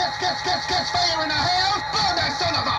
Catch fire in the house! Burn that son of a...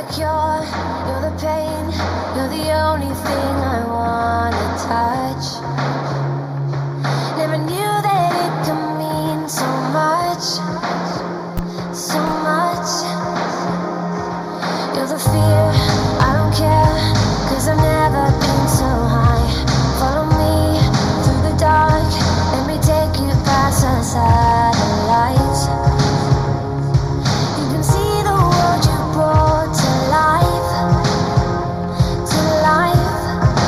cure, you're the pain, you're the only thing I wanna touch. Never knew that it could mean so much, so much. You're the fear, I don't care, 'cause I've never been so high. Follow me through the dark, let me take you past the satellites. You can see the world you brought to life, to life.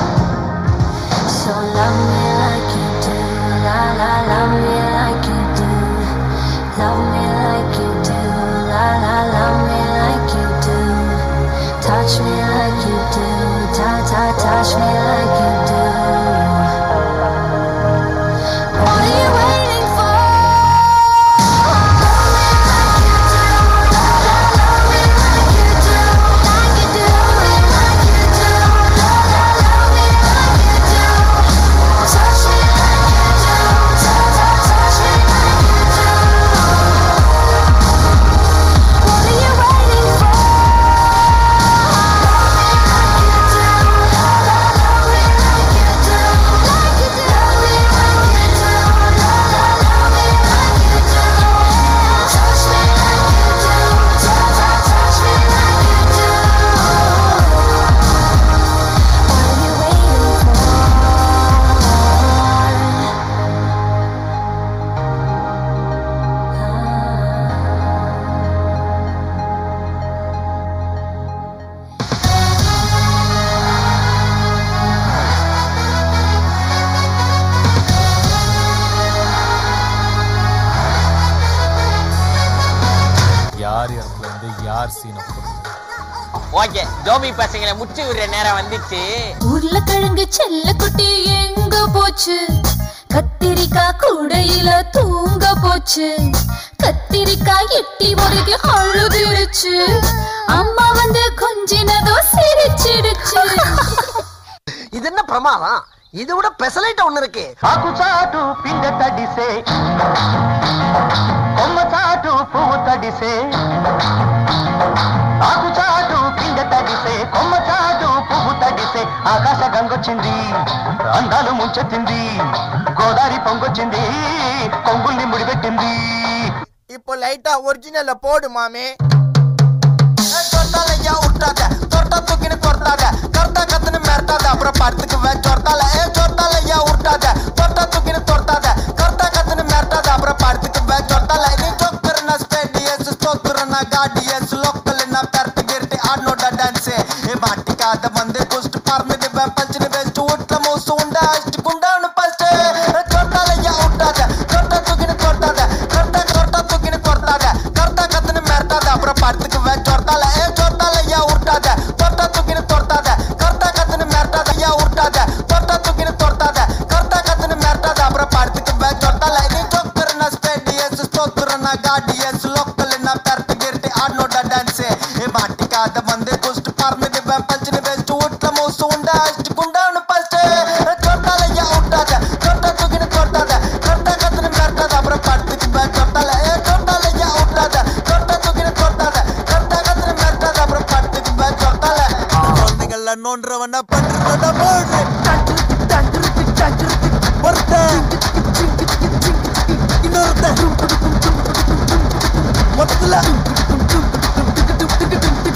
So love me like you do, la la, love me like you do. Love me like you do, la la, love me like you do. Touch me like you do, touch me like you do. What are you waiting for? Love me like you do, like you do, like you do. Love me like you do. Touch me like you do, touch me like you do. What are you waiting for? யார் இடத்துல இருந்து யார் சீனை போடுறது? Okay, Joby பசங்களை முச்சு விடுற நேரம் வந்துச்சு. உருளைக்கிழங்கு செல்ல குட்டி எங்க போச்சு? கத்திரிக்காய் கூடையில தூங்க போச்சு. கத்திரிக்காய் எட்டி உடைக்கு அழுதுருச்சு. அம்மா வந்து கொஞ்சினதோ சிரிச்சிடுச்சு. இது என்ன பிரமாதம்? இது விட பெசலைட் ஒண்ணு இருக்கு. ఆకు చాటు పిండ తడిసే కొమ్మ చాటు పువ్వు తడిసే ఆకు చాటు పిండ తడిసే కొమ్మ చాటు పువ్వు తడిసే ఆకాశ గంగొచ్చింది అందాలు ముంచెత్తింది గోదావరి పొంగొచ్చింది కొంగుల్ని ముడిపెట్టింది. இப்போ லைட்டா ஒரிஜினல்ல போடு மாமே. சொர்த்தாலையா விட்டாத, தொட்டா தூக்கின்னு கொர்த்தாத, கர்த்தா கத்துன்னு மிரட்டாத, அப்புறம் படுத்துக்குவேன் சொர்த்தால. சொர்த்தாலையா விட்டாத, தொட்டா தூக்கின்னு கொர்த்தாத, கர்த்தா கத்துன்னு மிரட்டாத, அப்புறம் படுத்துக்குவேன் சொர்த்தால. நீ சொக்குறனா ஸ்டேடியஸ், சொக்குறனா கார்டியஸ், லோக்கல்னா பெரட்டு கிரட்டி ஆடனோட டான்ஸ். மாட்டிக்காத வந்து குஸ்ட் பறந்துடுவேன் பஞ்சுன்னு பெஸ்ட் வீட்டுல மோசு உண்டா அஷ்டு குண்டான்னு பஸ்ட். சொர்த்தாலையா விட்டாத, தொட்டா தூக்கின்னு கொர்த்தாத, கர்த்தா தூக்கின்னு கொர்த்தாத, கர்த்தா கத்துன்னு மிரட்டாத, அப்புறம் படுத்துக்குவேன் சொர்த்தால. சொர்த்தாலையா விட்டாத, தொட்டா தூக்கின்னு தொர்த்தாத, கர்த்தா கத்துன்னு மிரட்டாத, ஐயா விட்டாத, தொட்டா தூக்கின்னு தொர்த்தாத, கர்த்தா கத்துன்னு மிரட்டாத, அப்புறம் படுத்துக்குவேன் சொர்த்தால. நீ சொக்குறனா ஸ்டேடியஸ், சொக்குறனா கார்டியஸ், லோக்கல்னா பெரட்டு கிரட்டி ஆடனோட டான்ஸ். மாட்டிக்காத வந்து குஸ்ட் பறந்துடுவேன் பஞ்சுன்னு பெஸ்ட் வீட்டுல மோசு உண்டா அஷ்டு குண்டான்னு பஸ்ட். சொர்த்தாலையா விட்டாத, தொட்டா தூக்கின்னு தொர்த்தாத, கர்த்தா கத்துன்னு மிரட்டாத, அப்புறம் படுத்துக்குவேன் சொர்த்தால. சொர்த்தாலையா விட்டாத, தொட்டா தூக்கின்னு தொர்த்தாத, கர்த்தா கத்துன்னு மிரட்டாத, அப்புறம் படுத்துக்குவேன் சொர்த்தால. குழந்தைங்கள நோன்றவன பண்றத போடு ஒருத்தன் இன்னொருத்தன் மொத்தத்துல